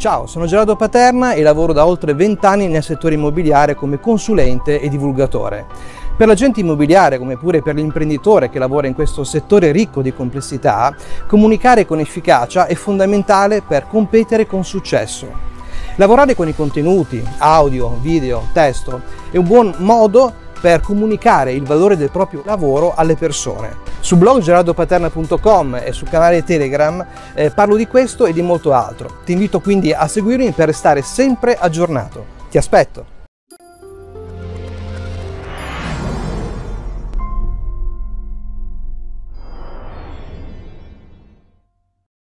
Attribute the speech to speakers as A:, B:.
A: Ciao, sono Gerardo Paterna e lavoro da oltre 20 anni nel settore immobiliare come consulente e divulgatore. Per l'agente immobiliare, come pure per l'imprenditore che lavora in questo settore ricco di complessità, comunicare con efficacia è fondamentale per competere con successo. Lavorare con i contenuti, audio, video, testo, è un buon modo per comunicare il valore del proprio lavoro alle persone. Su blog gerardopaterna.com e sul canale Telegram parlo di questo e di molto altro. Ti invito quindi a seguirmi per restare sempre aggiornato. Ti aspetto!